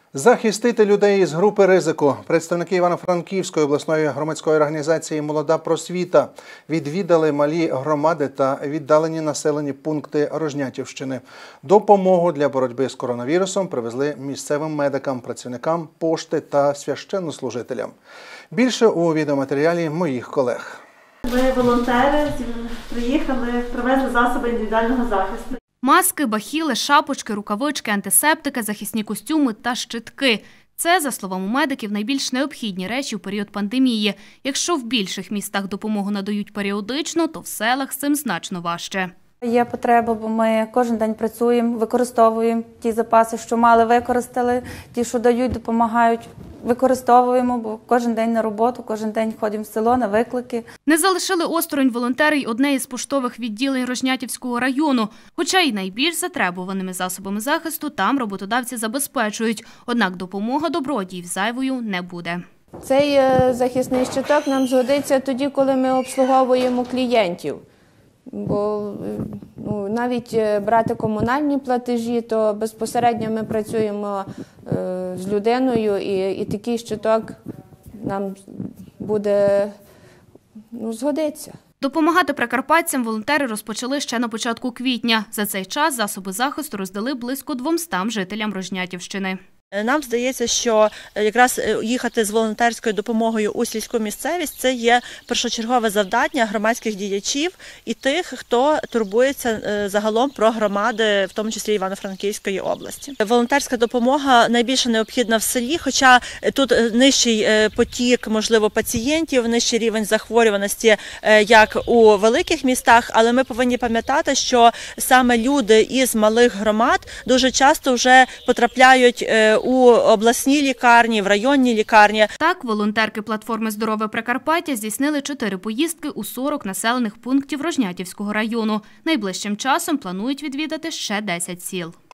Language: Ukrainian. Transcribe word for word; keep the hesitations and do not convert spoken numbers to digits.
Захистити людей із групи ризику. Представники Івано-Франківської обласної громадської організації «Молода просвіта» відвідали малі громади та віддалені населені пункти Рожнятівщини. Допомогу для боротьби з коронавірусом привезли місцевим медикам, працівникам пошти та священнослужителям. Більше у відеоматеріалі моїх колег. Ми, волонтери, приїхали, привезли засоби індивідуального захисту. Маски, бахіли, шапочки, рукавички, антисептики, захисні костюми та щитки. Це, за словами медиків, найбільш необхідні речі у період пандемії. Якщо в більших містах допомогу надають періодично, то в селах з цим значно важче. Є потреба, бо ми кожен день працюємо, використовуємо ті запаси, що мали, використали, ті, що дають, допомагають. Використовуємо, бо кожен день на роботу, кожен день ходимо в село на виклики. Не залишили осторонь волонтери й одне із поштових відділень Рожнятівського району. Хоча й найбільш затребуваними засобами захисту там роботодавці забезпечують. Однак допомога добродіїв зайвою не буде. Цей захисний щиток нам згодиться тоді, коли ми обслуговуємо клієнтів. Бо ну, навіть брати комунальні платежі, то безпосередньо ми працюємо е, з людиною, і, і такий щиток нам буде ну, згодиться. Допомагати прикарпатцям волонтери розпочали ще на початку квітня. За цей час засоби захисту роздали близько двомстам жителям Рожнятівщини. Нам здається, що якраз їхати з волонтерською допомогою у сільську місцевість – це є першочергове завдання громадських діячів і тих, хто турбується загалом про громади, в тому числі Івано-Франківської області. Волонтерська допомога найбільше необхідна в селі, хоча тут нижчий потік, можливо, пацієнтів, нижчий рівень захворюваності, як у великих містах, але ми повинні пам'ятати, що саме люди із малих громад дуже часто вже потрапляють у обласній лікарні, в районній лікарні. Так, волонтерки платформи «Здорове Прикарпаття» здійснили чотири поїздки у сорок населених пунктів Рожнятівського району. Найближчим часом планують відвідати ще десять сіл.